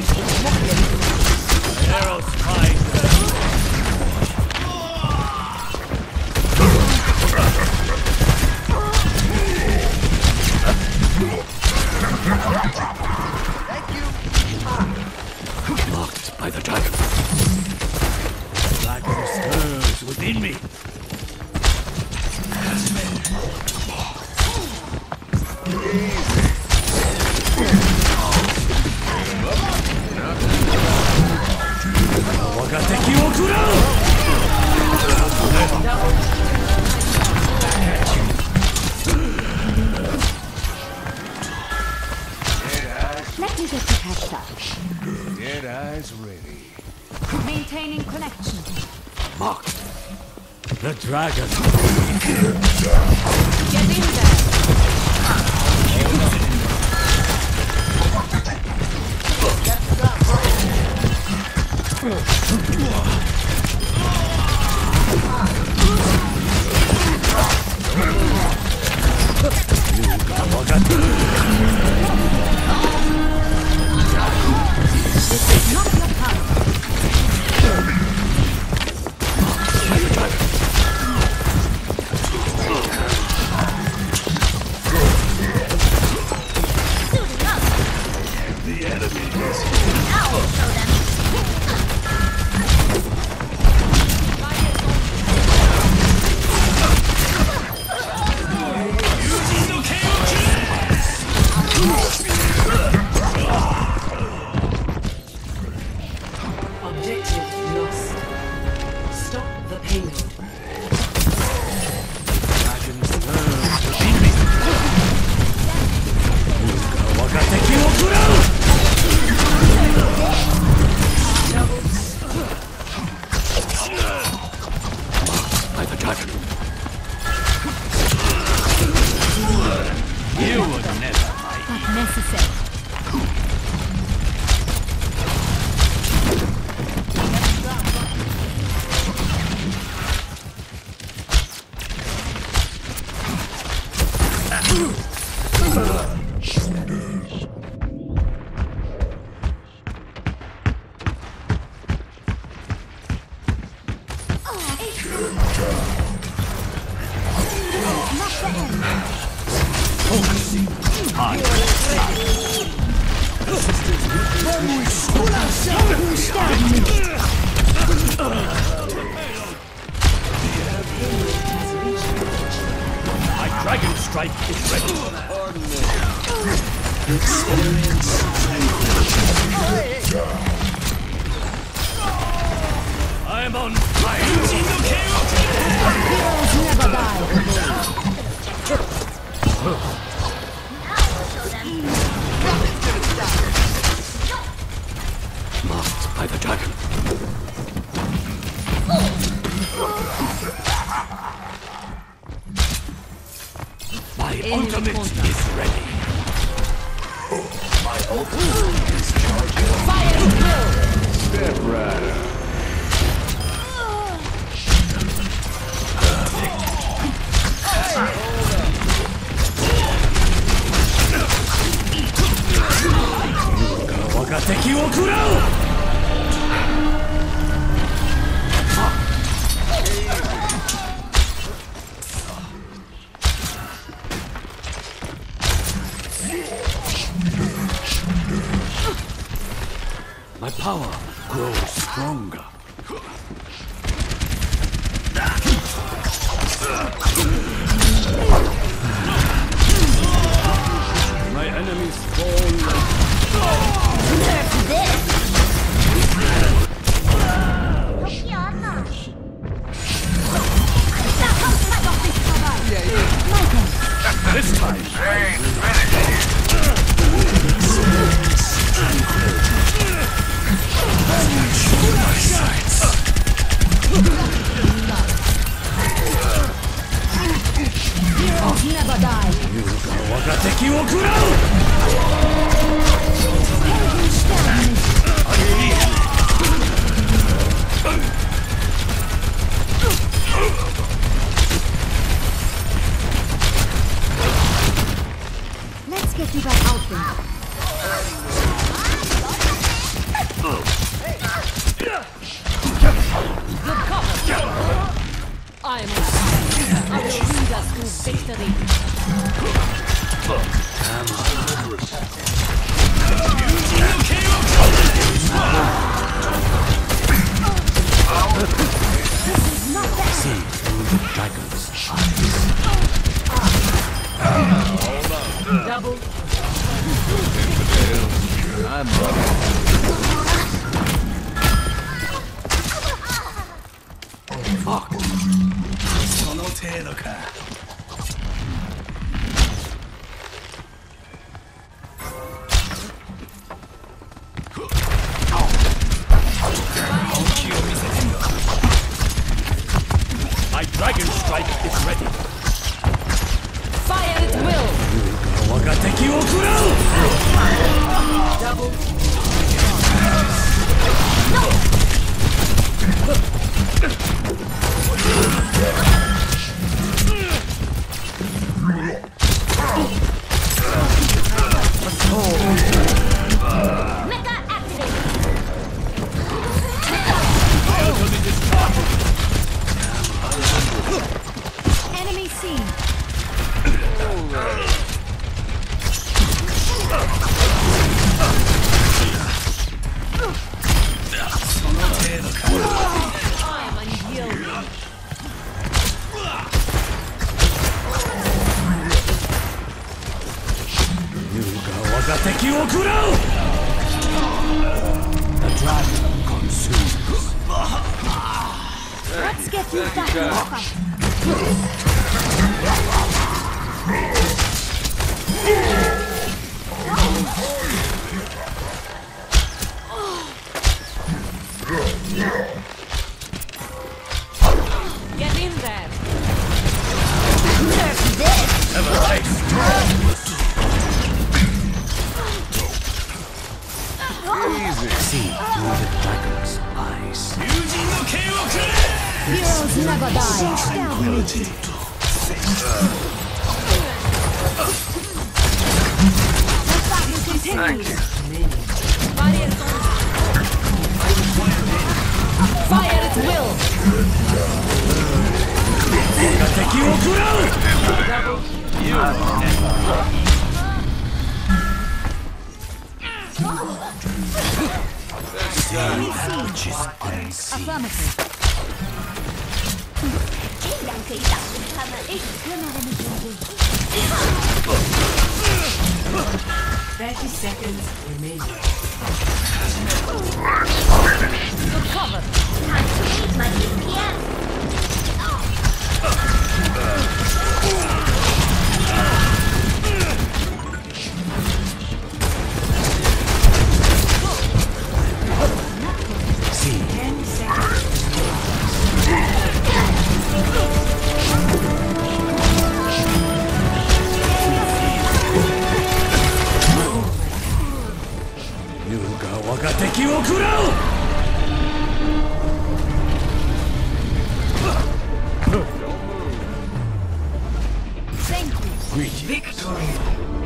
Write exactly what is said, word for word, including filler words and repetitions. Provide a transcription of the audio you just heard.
Arrows flying. Thank you. Blocked by the dragon. Dragon stirs within me. Wagateki wo kurau! Let me get the catch up. Get eyes ready. Maintaining connection. Marked. The dragon. Get in there. This is not your time. The enemies. Now we'll show them. Objective lost. Stop the payload. Dragon stirs within me. Wagateki wo kurau! By the dragon. You would never fight. Not necessary. My dragon strike is ready. I'm on fire. Heroes never die. Marked by the dragon. My ultimate is ready. My ultimate is charging. Fire drill. Step right. Wagateki wo kurau! My power grows stronger. My enemies fall like Nerf this. this time. Heroes never die. Wagateki wo kurau! strike is ready. Fire at will. 我が敵を食らう Double. Mecha activated. Enemy seen. I am unyielding. 我が敵を食らう The dragon consumes. Let's get you back in the fight. Get in there. Nerf this. Have a taste. See through the dragon's eyes. Heroes never die. Tranquility. The battle continues. Fire. Fire at will. 我が敵を食らう Enemy seen. Which is unseen. Affirmative. 竟然可以打死他们！哎，热闹的那种味。 Thirty seconds remaining. Good cover. Time to meet my D P S. See, Ten seconds. 優が我が敵を食らう Thank you. Greetings. Victory.